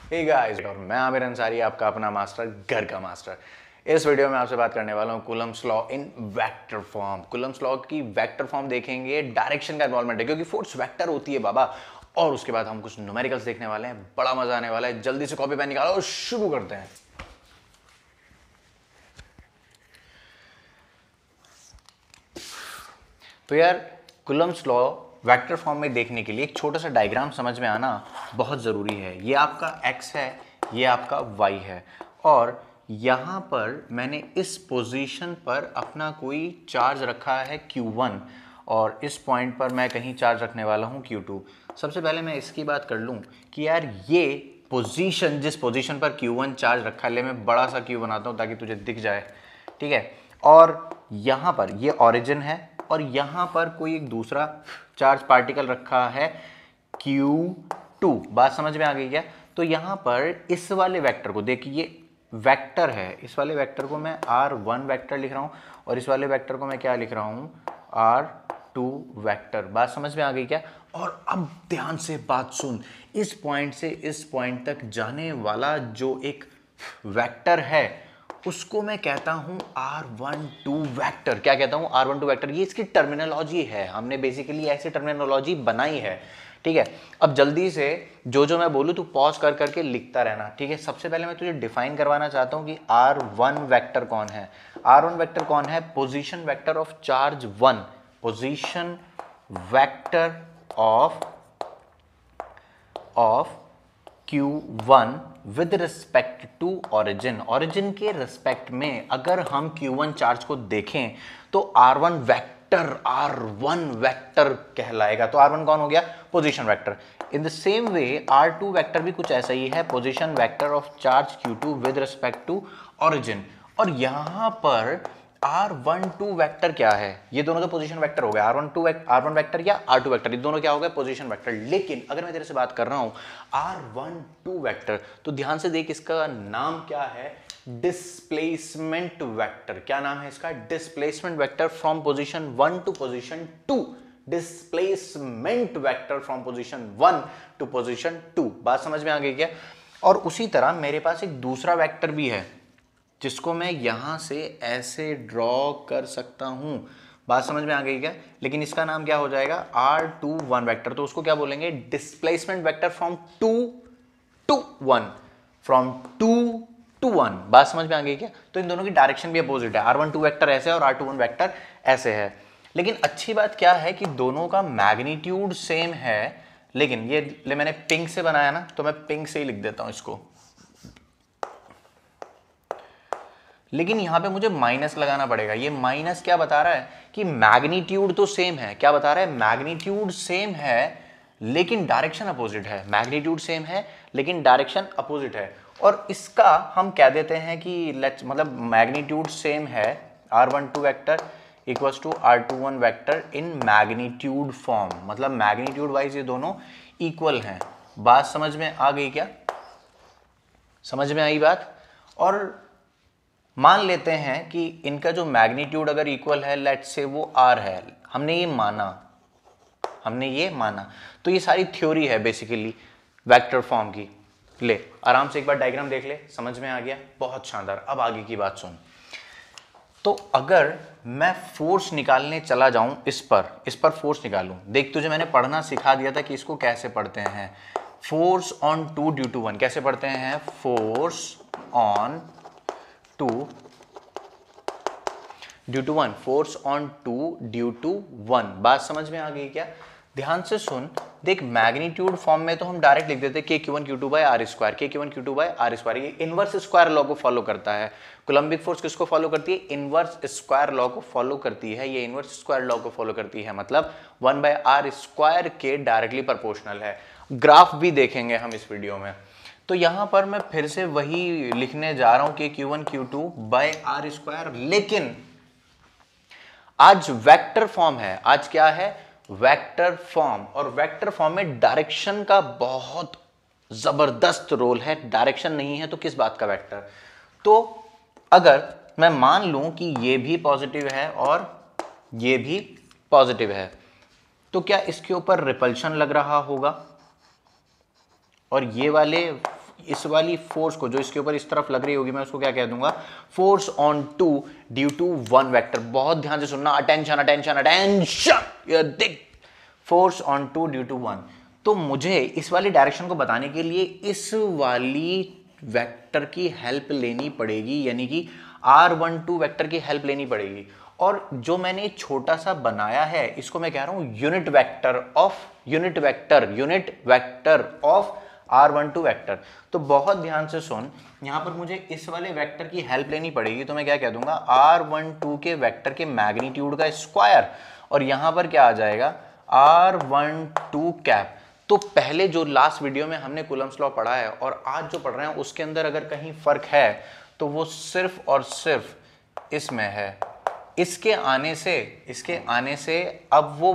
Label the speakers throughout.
Speaker 1: Hey guys, और मैं आमिर अंसारी, आपका अपना मास्टर, घर का मास्टर। इस वीडियो में आपसे बात करने वाला हूँ Coulomb's law in vector form. Coulomb's law की वेक्टर फॉर्म देखेंगे, डायरेक्शन का इन्वॉल्वमेंट है क्योंकि फोर्स वेक्टर होती है बाबा। और उसके बाद हम कुछ न्यूमेरिकल्स देखने वाले हैं, बड़ा मजा आने वाला है। जल्दी से कॉपी पेन निकालो और शुरू करते हैं। तो यार, कूलम्ब्स लॉ वेक्टर फॉर्म में देखने के लिए एक छोटा सा डायग्राम समझ में आना बहुत ज़रूरी है। ये आपका x है, ये आपका y है, और यहाँ पर मैंने इस पोजीशन पर अपना कोई चार्ज रखा है Q1 और इस पॉइंट पर मैं कहीं चार्ज रखने वाला हूँ Q2। सबसे पहले मैं इसकी बात कर लूँ कि यार ये पोजीशन, जिस पोजीशन पर Q1 चार्ज रखा है, ले मैं बड़ा सा Q बनाता हूँ ताकि तुझे दिख जाए, ठीक है। और यहाँ पर ये ऑरिजिन है और यहाँ पर कोई एक दूसरा चार्ज पार्टिकल रखा है Q2। बात समझ में आ गई क्या? तो यहाँ पर इस वाले वेक्टर को देखिए, ये वेक्टर है, इस वाले वेक्टर को मैं R1 वेक्टर लिख रहा हूँ और इस वाले वेक्टर को मैं क्या लिख रहा हूँ, R2 वेक्टर। बात समझ में आ गई क्या? और अब ध्यान से बात सुन, इस पॉइंट से इस पॉइंट तक जाने वाला जो एक वेक्टर है उसको मैं कहता हूं R12 वेक्टर। क्या कहता हूं? R12 vector. ये इसकी टर्मिनोलॉजी है, हमने बेसिकली ऐसी टर्मिनोलॉजी बनाई है, ठीक है। अब जल्दी से जो मैं बोलूं तू पॉज कर करके लिखता रहना, ठीक है। सबसे पहले मैं तुझे डिफाइन करवाना चाहता हूं कि R1 वेक्टर कौन है। R1 वेक्टर कौन है? Position vector of charge 1, position vector of Q1 with respect to origin. Origin के रिस्पेक्ट में अगर हम Q1 चार्ज को देखें तो R1 वेक्टर कहलाएगा। तो R1 कौन हो गया? Position vector. In the same way R2 vector भी कुछ ऐसा ही है, position vector of charge Q2 with respect to origin. और यहां पर R12 वेक्टर क्या है? ये दोनों तो पोजीशन वेक्टर हो गए, R1 वेक्टर या R2 वेक्टर, ये दोनों क्या हो गए? Position vector. लेकिन अगर मैं तेरे से बात कर रहा हूं R12 वेक्टर, तो ध्यान से देख, इसका नाम क्या है? Displacement vector. क्या नाम है इसका? Displacement vector from position 1 to position 2। Displacement vector from position 1 to position 2। बात समझ में आ गई क्या? और उसी तरह मेरे पास एक दूसरा वेक्टर भी है जिसको मैं यहां से ऐसे ड्रॉ कर सकता हूं। बात समझ में आ गई क्या? लेकिन इसका नाम क्या हो जाएगा? R21 vector. तो उसको क्या बोलेंगे? Displacement vector from 2 to 1, from 2 to 1। बात समझ में आ गई क्या? तो इन दोनों की डायरेक्शन भी अपोजिट है। R12 वेक्टर ऐसे है और R21 वेक्टर ऐसे है। लेकिन अच्छी बात क्या है कि दोनों का मैग्नीट्यूड सेम है। लेकिन ये मैंने पिंक से बनाया ना, तो मैं पिंक से ही लिख देता हूं इसको। लेकिन यहां पे मुझे माइनस लगाना पड़ेगा। ये माइनस क्या बता रहा है? कि मैग्नीट्यूड तो सेम है। क्या बता रहा है? मैग्नीट्यूड सेम है लेकिन डायरेक्शन अपोजिट है। मैग्नीट्यूड सेम है लेकिन डायरेक्शन अपोजिट है। और इसका हम कह देते हैं कि मतलब मैग्नीट्यूड सेम है, R12 vector equals to R21 vector in magnitude form. मतलब मैग्नीट्यूड वाइज ये दोनों इक्वल हैं। बात समझ में आ गई क्या? समझ में आई बात? और मान लेते हैं कि इनका जो मैग्नीट्यूड अगर इक्वल है, लेट्स से वो R है, हमने ये माना। तो ये सारी थ्योरी है बेसिकली वेक्टर फॉर्म की। ले आराम से एक बार डायग्राम देख ले, समझ में आ गया? बहुत शानदार। अब आगे की बात सुन। तो अगर मैं फोर्स निकालने चला जाऊं, इस पर फोर्स निकालूं, देख तुझे मैंने पढ़ना सिखा दिया था कि इसको कैसे पढ़ते हैं। फोर्स ऑन 2 ड्यू टू 1 कैसे पढ़ते हैं? Force on 2 due to 1, force on 2 due to 1। बात समझ में आ गई क्या? ध्यान से सुन, देख मैग्नीट्यूड फॉर्म में तो हम डायरेक्ट लिख देते हैं K Q1 Q2 by R square, K Q1 Q2 by R square. ये इनवर्स स्क्वायर लॉ को फॉलो करता है। कोलम्बिक फोर्स किसको फॉलो करती है? इनवर्स स्क्वायर लॉ को फॉलो करती है। ये इनवर्स स्क्वायर लॉ को फॉलो करती है, मतलब 1 बाय R स्क्वायर के डायरेक्टली प्रोपोर्शनल है। ग्राफ भी देखेंगे हम इस वीडियो में। तो यहां पर मैं फिर से वही लिखने जा रहा हूं कि Q1 Q2 by R square. लेकिन आज वेक्टर फॉर्म है। आज क्या है? Vector form. और वेक्टर फॉर्म में डायरेक्शन का बहुत जबरदस्त रोल है। डायरेक्शन नहीं है तो किस बात का वेक्टर? तो अगर मैं मान लूं कि ये भी पॉजिटिव है और ये भी पॉजिटिव है, तो क्या इसके ऊपर रिपल्शन लग रहा होगा? और ये वाले इस वाली फोर्स को जो इसके ऊपर इस तरफ लग रही होगी मैं उसको क्या कह दूंगा, force on two due to one vector. बहुत ध्यान से सुनना, अटेंशन अटेंशन अटेंशन, ये देख, force on two due to one. तो मुझे इस वाली डायरेक्शन को बताने के लिए इस वाली वेक्टर की हेल्प लेनी पड़ेगी, यानी कि r12 वेक्टर की हेल्प लेनी पड़ेगी। और जो मैंने छोटा सा बनाया है इसको मैं कह रहा हूं unit vector of r12 vector. तो बहुत ध्यान से सुन, यहां पर मुझे इस वाले वेक्टर की हेल्प लेनी पड़ेगी, तो मैं क्या कह दूंगा, r12 के वेक्टर के मैग्नीट्यूड का स्क्वायर, और यहां पर क्या आ जाएगा, r12 कैप। तो पहले जो लास्ट वीडियो में हमने कूलम्स लॉ पढ़ा है और आज जो पढ़ रहे हैं उसके अंदर अगर कहीं फर्क है तो वो सिर्फ और सिर्फ इसमें है। इसके आने से अब वो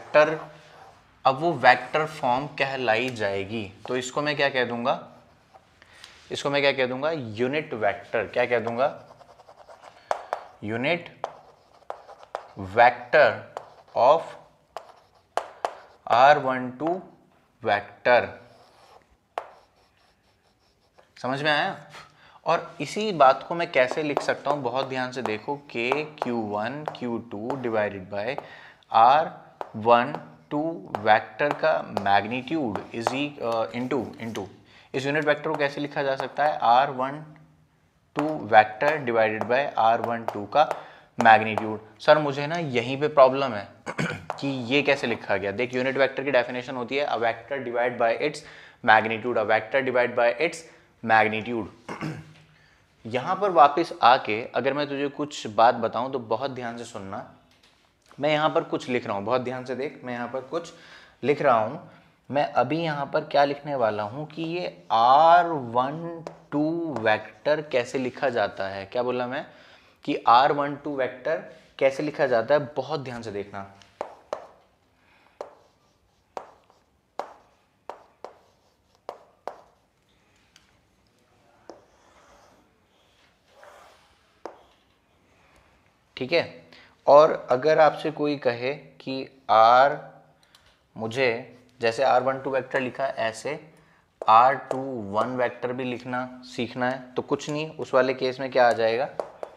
Speaker 1: वेक्टर फॉर्म कहलाई जाएगी। तो इसको मैं क्या कह दूंगा, यूनिट वेक्टर। क्या कह दूंगा, unit vector of r12 vector. समझ में आया? और इसी बात को मैं कैसे लिख सकता हूं, बहुत ध्यान से देखो, k q1 q2 divided by r12 vector का मैग्नीट्यूड इज इनटू इस यूनिट वेक्टर को कैसे लिखा जा सकता है, r12 vector divided by r12 का मैग्नीट्यूड। सर मुझे ना यहीं पे प्रॉब्लम है कि ये कैसे लिखा गया। देख, यूनिट वेक्टर की डेफिनेशन होती है a vector divide by its magnitude, a vector divide by its magnitude. यहां पर वापस आके अगर मैं तुझे कुछ बात बताऊं तो बहुत ध्यान से सुनना। मैं यहां पर कुछ लिख रहा हूं, बहुत ध्यान से देख, मैं यहां पर कुछ लिख रहा हूं। मैं अभी यहां पर क्या लिखने वाला हूं कि ये r12 वेक्टर कैसे लिखा जाता है। क्या बोला मैं, कि r12 वेक्टर कैसे लिखा जाता है, बहुत ध्यान से देखना। ठीक है, और अगर आपसे कोई कहे कि मुझे जैसे r12 वेक्टर लिखा है ऐसे r21 वेक्टर भी लिखना सीखना है, तो कुछ नहीं, उस वाले केस में क्या आ जाएगा,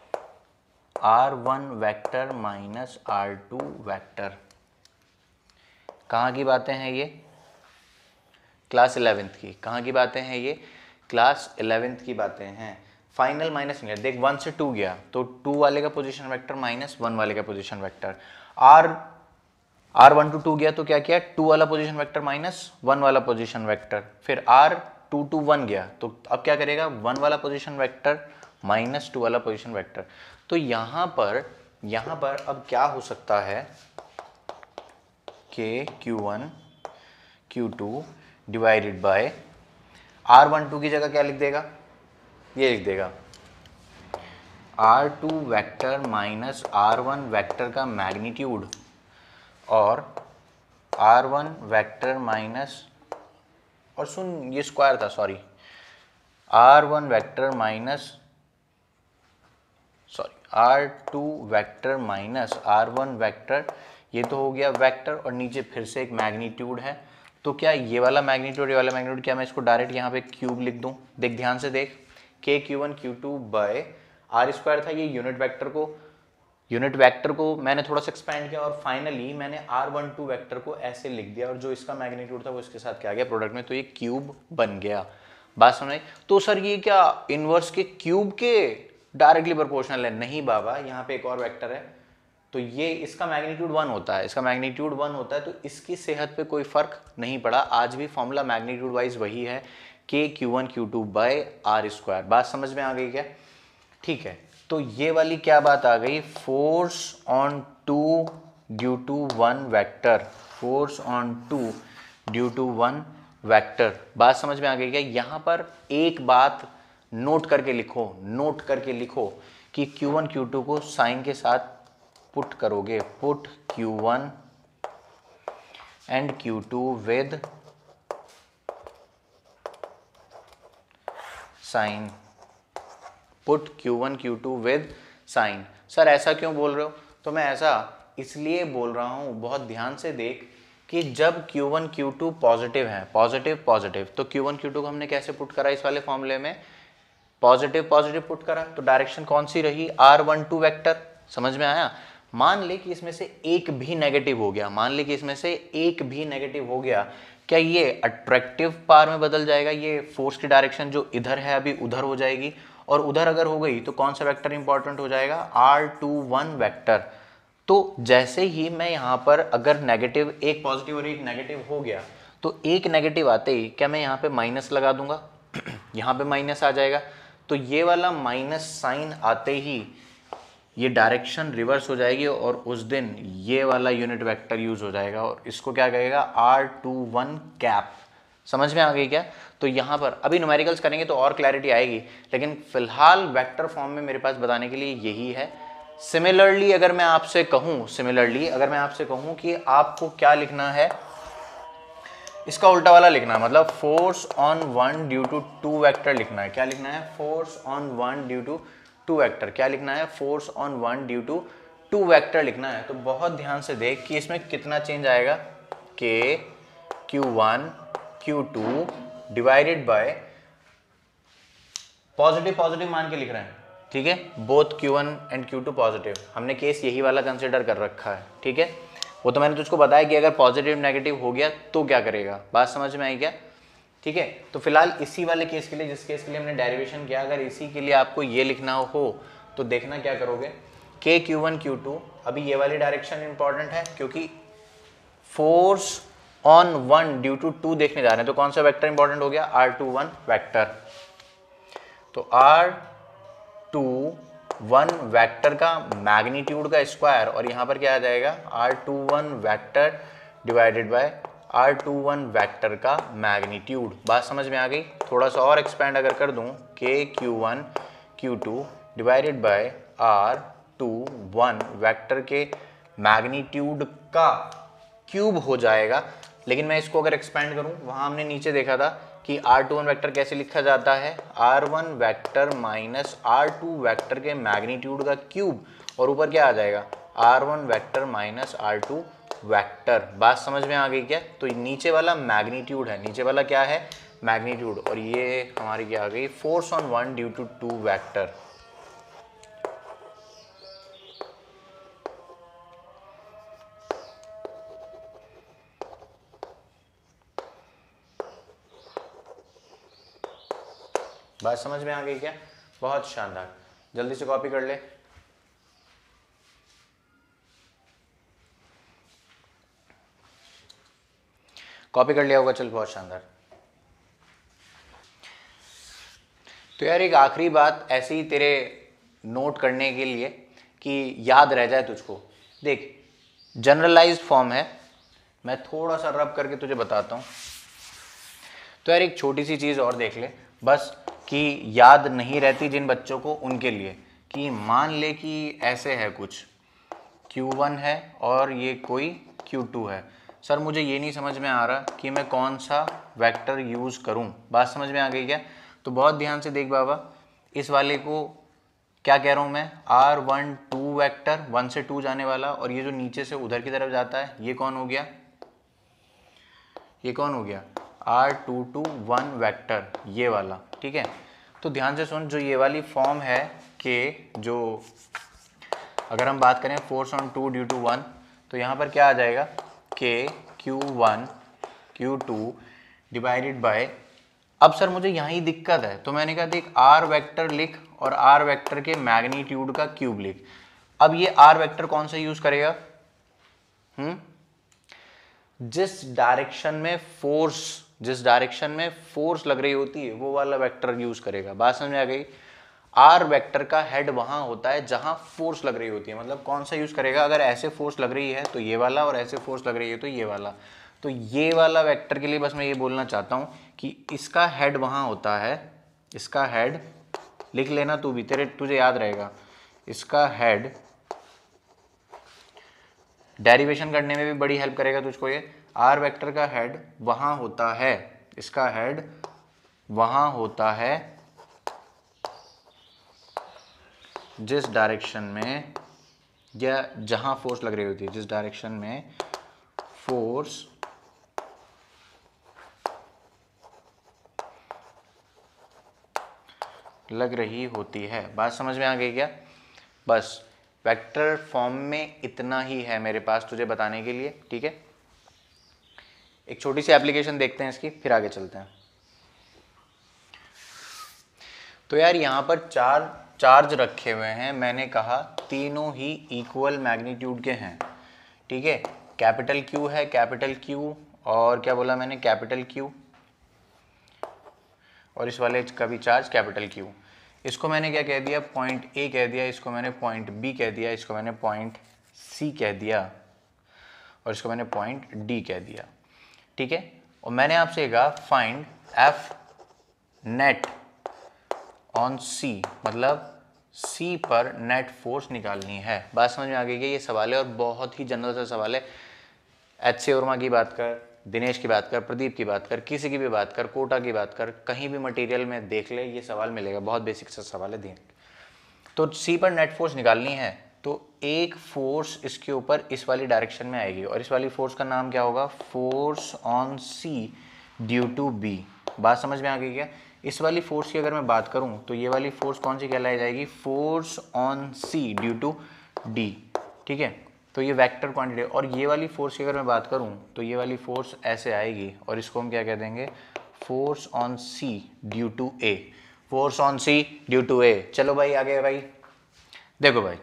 Speaker 1: r1 vector minus r2 vector. कहाँ की बातें हैं ये, क्लास 11th की। कहाँ की बातें हैं ये, क्लास 11th की बातें हैं। फाइनल माइनस नहीं है, देख 1 से 2 गया तो 2 वाले का पोजीशन वेक्टर माइनस 1 वाले का पोजीशन वेक्टर। r1 to 2 गया तो क्या किया, 2 वाला पोजीशन वेक्टर माइनस 1 वाला पोजीशन वेक्टर। फिर r2 to 1 गया तो अब क्या करेगा, 1 वाला पोजीशन वेक्टर माइनस 2 वाला पोजीशन वेक्टर। तो यहां पर अब क्या हो सकता है, k q1 q2 divided by r12 की जगह क्या लिख देगा, ये लिख देगा r2 vector minus r1 vector का मैग्नीट्यूड, और r1 वेक्टर माइनस, और सुन ये स्क्वायर था, sorry, r1 vector minus, r2 vector minus r1 vector, ये तो हो गया वेक्टर, और नीचे फिर से एक मैग्नीट्यूड है। तो क्या ये वाला मैग्नीट्यूड, ये वाला मैग्नीट्यूड, क्या मैं इसको डायरेक्ट यहाँ पे क्यूब लिख दूँ। देख ध्यान से देख, k q1 q2 by r square था, ये यूनिट वेक्टर को मैंने थोड़ा सा एक्सपेंड किया, और फाइनली मैंने r12 वेक्टर को ऐसे लिख दिया, और जो इसका मैग्नीट्यूड था वो इसके साथ क्या गया प्रोडक्ट में, तो ये क्यूब बन गया। बात समझ? तो सर ये क्या इनवर्स के क्यूब के डायरेक्टली प्रोपोर्शनल है? नहीं बाबा, यहाँ पे एक और वेक्टर है तो ये इसका मैग्नीट्यूड 1 होता है, तो इसकी सेहत पे कोई फर्क नहीं पड़ा। आज भी फॉर्मूला मैग्नीट्यूड वाइज वही है, k q1 q2 by r square. बात समझ में आ गई क्या? ठीक है, तो ये वाली क्या बात आ गई, force on two due to one vector, force on two due to one vector. बात समझ में आ गई क्या? यहां पर एक बात नोट करके लिखो कि q1 q2 को साइन के साथ पुट करोगे, put q1 and q2 with sign, put q1 q2 with sign. Sir ऐसा क्यों बोल रहे हो? तो मैं ऐसा इसलिए बोल रहा हूं, बहुत ध्यान से देख, कि जब Q1 Q2 पॉजिटिव है, पॉजिटिव पॉजिटिव, तो Q1 Q2 को हमने कैसे पुट करा इस वाले फॉर्मूले में, पॉजिटिव पॉजिटिव पुट करा, तो डायरेक्शन कौन सी रही, R12 वेक्टर। समझ में आया। मान ले कि इसमें से एक भी नेगेटिव हो गया, मान ले कि इसमें से एक भी नेगेटिव हो गया, क्या ये अट्रैक्टिव पावर में बदल जाएगा, ये फोर्स की डायरेक्शन जो इधर है अभी उधर हो जाएगी, और उधर अगर हो गई तो कौन सा वेक्टर इंपॉर्टेंट हो जाएगा, R21 वेक्टर। तो जैसे ही मैं यहाँ पर अगर नेगेटिव, एक पॉजिटिव और एक नेगेटिव हो गया, तो एक नेगेटिव आते ही क्या मैं यहाँ पे माइनस लगा दूंगा यहाँ पे माइनस आ जाएगा, तो ये वाला माइनस साइन आते ही ये डायरेक्शन रिवर्स हो जाएगी और उस दिन ये वाला यूनिट वेक्टर यूज हो जाएगा और इसको क्या कहेगा, R21 कैप। समझ में आ गई क्या। तो यहाँ पर अभी न्यूमेरिकल्स करेंगे तो और क्लैरिटी आएगी, लेकिन फिलहाल वेक्टर फॉर्म में मेरे पास बताने के लिए यही है। सिमिलरली अगर मैं आपसे कहूँ कि आपको क्या लिखना है, इसका उल्टा वाला लिखना है, मतलब force on one due to two vector लिखना है। क्या लिखना है, force on one due to two vector. क्या लिखना है, force on one due to two vector लिखना है। तो बहुत ध्यान से देख कि इसमें कितना चेंज आएगा, के Q1 Q2 divided bye positive positive मान के लिख रहे हैं, ठीक है, both Q1 and Q2 positive. हमने केस यही वाला कंसिडर कर रखा है, ठीक है। वो तो मैंने तुझको बताया कि अगर पॉजिटिव नेगेटिव हो गया तो क्या करेगा, बात समझ में आई क्या, ठीक है। तो फिलहाल इसी वाले केस के लिए, जिस केस के लिए हमने डेरिवेशन किया, अगर इसी के लिए आपको ये लिखना हो तो देखना क्या करोगे, के Q1 Q2, अभी ये वाली डायरेक्शन इंपॉर्टेंट है क्योंकि force on one due to two देखने जा रहे हैं, तो कौन सा वेक्टर इंपॉर्टेंट हो गया, R21 वेक्टर। तो R21 वेक्टर का मैग्नीट्यूड का स्क्वायर, और यहां पर क्या आ जाएगा, R21 vector divided by R21 vector का मैग्नीट्यूड। बात समझ में आ गई। थोड़ा सा और एक्सपेंड अगर कर दूं, K Q1 Q2 divided by R21 vector के मैग्नीट्यूड का क्यूब हो जाएगा। लेकिन मैं इसको अगर एक्सपेंड करूं, वहां हमने नीचे देखा था कि R21 वेक्टर कैसे लिखा जाता है, R1 vector minus R2 vector के मैग्नीट्यूड का क्यूब, और ऊपर क्या आ जाएगा, R1 vector minus R2 vector. बात समझ में आ गई क्या। तो नीचे वाला मैग्नीट्यूड है, नीचे वाला क्या है, मैग्नीट्यूड, और ये हमारी क्या आ गई, force on one due to two vector. बात समझ में आ गई क्या, बहुत शानदार। जल्दी से कॉपी कर ले। कॉपी कर लिया होगा, चल बहुत शानदार। तो यार एक आखिरी बात ऐसे ही तेरे नोट करने के लिए कि याद रह जाए तुझको, देख जनरलाइज्ड फॉर्म है, मैं थोड़ा सा रब करके तुझे बताता हूँ। तो यार एक छोटी सी चीज़ और देख ले बस, कि याद नहीं रहती जिन बच्चों को, उनके लिए, कि मान ले कि ऐसे है कुछ, Q1 है और ये कोई Q2 है। सर मुझे ये नहीं समझ में आ रहा कि मैं कौन सा वेक्टर यूज़ करूं। बात समझ में आ गई क्या। तो बहुत ध्यान से देख बाबा, इस वाले को क्या कह रहा हूं मैं, R12 वेक्टर, 1 से 2 जाने वाला, और ये जो नीचे से उधर की तरफ जाता है ये कौन हो गया, ये कौन हो गया, R221 वेक्टर, ये वाला, ठीक है। तो ध्यान से सुन, जो ये वाली फॉर्म है कि जो अगर हम बात करें force on two due to one, तो यहाँ पर क्या आ जाएगा, के Q1 Q2 डिवाइडेड बाय, अब सर मुझे यहाँ ही दिक्कत है, तो मैंने कहा देख R वेक्टर लिख और R वेक्टर के मैग्नीट्यूड का क्यूब लिख। अब ये R वेक्टर कौन सा यूज करेगा, जिस डायरेक्शन में फोर्स लग रही होती है वो वाला वेक्टर यूज करेगा। बात समझ में आ गई। आर वेक्टर का हेड वहां होता है जहां फोर्स लग रही होती है, मतलब कौन सा यूज करेगा, अगर ऐसे फोर्स लग रही है तो ये वाला, और ऐसे फोर्स लग रही है तो ये वाला। तो ये वाला वेक्टर के लिए बस मैं ये बोलना चाहता हूं कि इसका हेड वहां होता है, इसका हेड लिख लेना तू भी, तुझे याद रहेगा, इसका हेड डेरिवेशन करने में भी बड़ी हेल्प करेगा तुझको। ये आर वेक्टर का हेड वहां होता है, इसका हेड वहां होता है जिस डायरेक्शन में, या जहां फोर्स लग रही होती है, जिस डायरेक्शन में फोर्स लग रही होती है। बात समझ में आ गई क्या? बस वेक्टर फॉर्म में इतना ही है मेरे पास तुझे बताने के लिए, ठीक है। एक छोटी सी एप्लीकेशन देखते हैं इसकी, फिर आगे चलते हैं। तो यार यहाँ पर चार चार्ज रखे हुए हैं, मैंने कहा तीनों ही इक्वल मैग्नीट्यूड के हैं, ठीक है। कैपिटल क्यू है, कैपिटल क्यू, और क्या बोला मैंने, कैपिटल क्यू, और इस वाले का भी चार्ज कैपिटल क्यू। इसको मैंने क्या कह दिया, पॉइंट ए कह दिया, इसको मैंने पॉइंट बी कह दिया, इसको मैंने पॉइंट सी कह दिया, और इसको मैंने पॉइंट डी कह दिया, ठीक है। और मैंने आपसे कहा find F net on C, मतलब सी पर नेट फोर्स निकालनी है। बात समझ में आ गई है? ये सवाल है और बहुत ही जनरल सा सवाल है। एच सी वर्मा की बात कर, दिनेश की बात कर, प्रदीप की बात कर, किसी की भी बात कर, कोटा की बात कर, कहीं भी मटेरियल में देख ले ये सवाल मिलेगा। बहुत बेसिक सा सवाल है। तो सी पर नेट फोर्स निकालनी है, तो एक फोर्स इसके ऊपर इस वाली डायरेक्शन में आएगी, और इस वाली फोर्स का नाम क्या होगा, force on C due to B. बात समझ में आ गई क्या? इस वाली फोर्स की अगर मैं बात करूं तो ये वाली फोर्स कौन सी कहलाई जाएगी, force on C due to D, ठीक है। तो ये वेक्टर क्वांटिटी। और ये वाली फोर्स की अगर मैं बात करूं तो ये वाली फोर्स ऐसे आएगी, और इसको हम क्या कह देंगे, force on C due to A, force on C due to A. चलो भाई आगे भाई, देखो भाई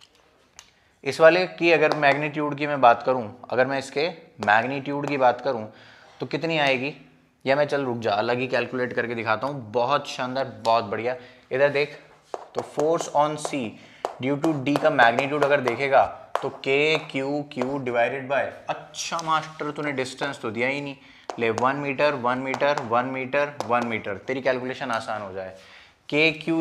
Speaker 1: इस वाले की अगर मैग्नीट्यूड की मैं बात करूं, अगर मैं इसके मैग्नीट्यूड की बात करूं तो कितनी आएगी, या मैं चल रुक जा अलग ही कैलकुलेट करके दिखाता हूं। बहुत शानदार, बहुत बढ़िया। इधर देख, तो force on C due to D का मैग्नीट्यूड अगर देखेगा तो K Q Q divided by, अच्छा मास्टर तूने डिस्टेंस तो दिया ही नहीं, ले 1 मीटर 1 मीटर 1 मीटर 1 मीटर, तेरी कैलकुलेशन आसान हो जाए। के क्यू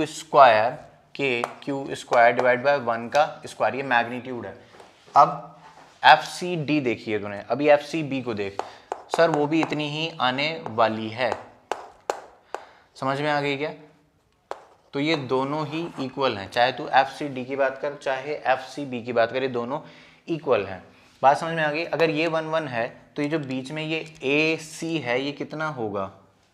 Speaker 1: स्क्वायर डिवाइड बाय 1 का स्क्वायर, ये मैग्नीट्यूड है। अब एफ सी डी देखिए तूने, अभी एफ सी बी को देख, सर वो भी इतनी ही आने वाली है। समझ में आ गई क्या? तो ये दोनों ही इक्वल हैं, चाहे तू एफ सी डी की बात कर चाहे एफ सी बी की बात कर, ये दोनों इक्वल हैं। बात समझ में आ गई? अगर ये 1 1 है तो ये जो बीच में ये ए सी है ये कितना होगा,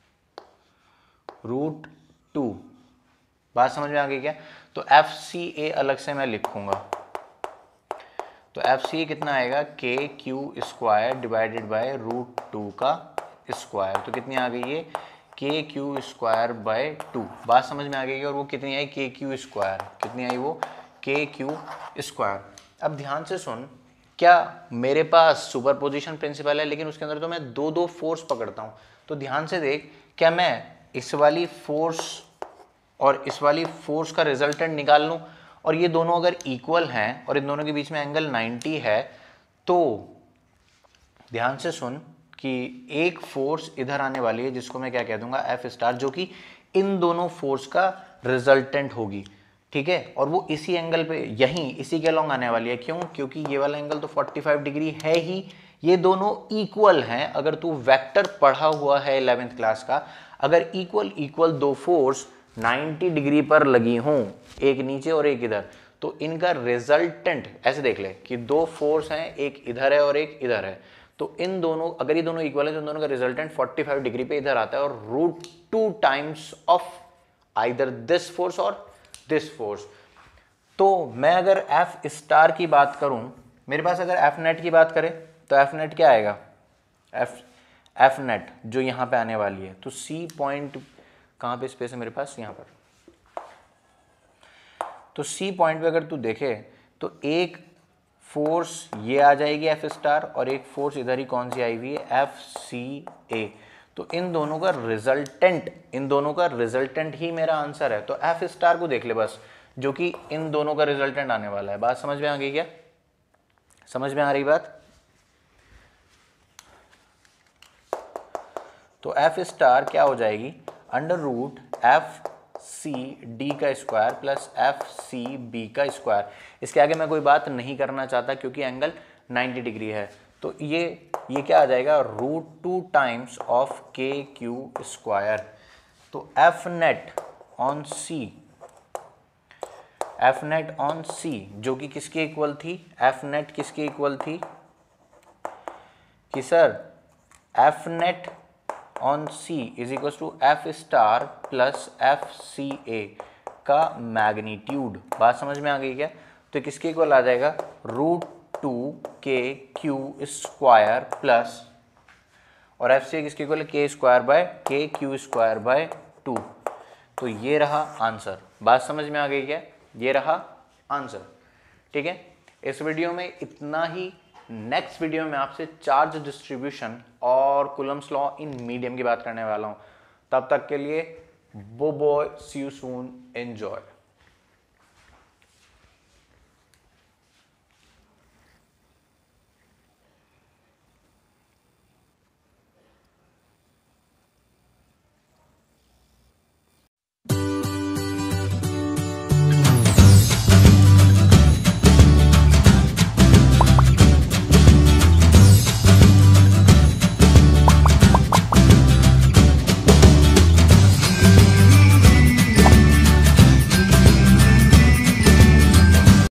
Speaker 1: √2। बात समझ में आ गई क्या? तो एफ सी ए अलग से मैं लिखूंगा, तो एफ सी कितना आएगा, के क्यू स्क्वायर डिवाइडेड बाय √2 का स्क्वायर। तो कितनी आ गई है, के क्यू स्क्वायर बाय 2। बात समझ में आ गई? और वो कितनी आई, के क्यू स्क्वायर, कितनी आई वो, के क्यू स्क्वायर। अब ध्यान से सुन, क्या मेरे पास सुपरपोजिशन प्रिंसिपल है लेकिन उसके अंदर तो मैं दो दो फोर्स पकड़ता हूँ। तो ध्यान से देख, क्या मैं इस वाली फोर्स और इस वाली फोर्स का रिजल्टेंट निकाल लूँ, और ये दोनों अगर इक्वल हैं और इन दोनों के बीच में एंगल 90 है, तो ध्यान से सुन कि एक फोर्स इधर आने वाली है जिसको मैं क्या कह दूंगा, एफ स्टार, जो कि इन दोनों फोर्स का रिजल्टेंट होगी, ठीक है। और वो इसी एंगल पे, यहीं इसी के अलॉन्ग आने वाली है। क्यों? क्योंकि ये वाला एंगल तो 45 डिग्री है ही, ये दोनों इक्वल हैं। अगर तू वेक्टर पढ़ा हुआ है 11th क्लास का, अगर इक्वल दो फोर्स 90 डिग्री पर लगी हों, एक नीचे और एक इधर, तो इनका रिजल्टेंट ऐसे देख ले कि दो फोर्स हैं, एक इधर है और एक इधर है, तो इन दोनों, अगर ये दोनों इक्वल है तो इन दोनों का रिजल्टेंट 45 डिग्री पे इधर आता है, और √2 times of either this force और दिस फोर्स। तो मैं अगर एफ स्टार की बात करूं, मेरे पास अगर एफ नेट की बात करें तो एफ नेट क्या आएगा, एफ नेट जो यहां पे आने वाली है, तो सी पॉइंट कहां पे स्पेस है मेरे पास, यहां पर। तो सी पॉइंट पे अगर तू देखे तो एक फोर्स ये आ जाएगी एफ स्टार, और एक फोर्स इधर ही कौन सी आई हुई है, एफ सी ए। तो इन दोनों का रिजल्टेंट ही मेरा आंसर है। तो एफ स्टार को देख ले बस, जो कि इन दोनों का रिजल्टेंट आने वाला है। बात समझ में आ गई क्या? समझ में आ रही बात? तो एफ स्टार क्या हो जाएगी, √एफ सी डी का square plus F C B का स्क्वायर। इसके आगे मैं कोई बात नहीं करना चाहता क्योंकि एंगल 90 डिग्री है। तो ये क्या आ जाएगा, √2 times of K Q square. तो एफ नेट ऑन सी जो कि किसके इक्वल थी, एफ नेट किसके इक्वल थी, कि sir F net on C is equal to F star plus F C A का मैग्नीट्यूड। बात समझ में आ गई क्या? तो किसके इक्वल आ जाएगा, √2 k/q² प्लस, और एफ सी किसके इक्वल है, k²/2। तो ये रहा आंसर। बात समझ में आ गई क्या? ये रहा आंसर। ठीक है, इस वीडियो में इतना ही। नेक्स्ट वीडियो में आपसे चार्ज डिस्ट्रीब्यूशन और कूलम्स लॉ इन मीडियम की बात करने वाला हूं। तब तक के लिए bye bye, see you soon, enjoy.